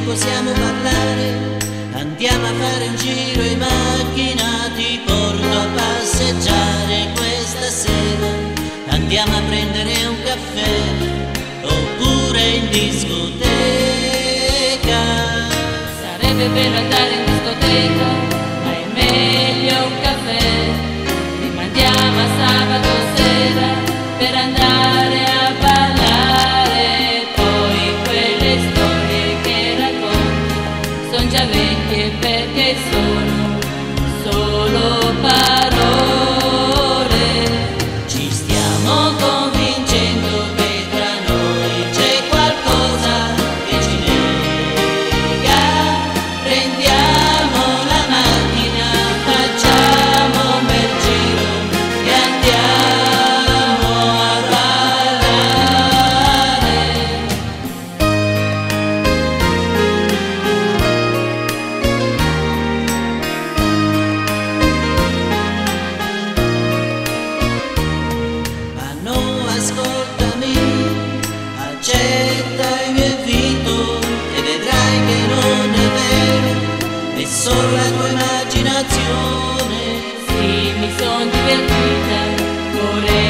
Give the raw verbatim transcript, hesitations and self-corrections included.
possiamo parlare, andiamo a fare un giro in macchina, ti porto a passeggiare questa sera, andiamo a prendere un caffè oppure in discoteca. Sarebbe bello andare in discoteca, ma è meglio un caffè. Rimandiamo a sabato sera per andare a ballare, poi quelle storie che racconti sono già vecchie perché sono solo parole. Ci stiamo convincendo che tra noi c'è qualcosa che ci lega. Prendiamo la macchina, facciamo un bel giro e andiamo a ballare. Ma no, ascoltami, accetta il mio invito e vedrai che non è vero, è solo la tua immaginazione. Sì, mi son divertita, vorrei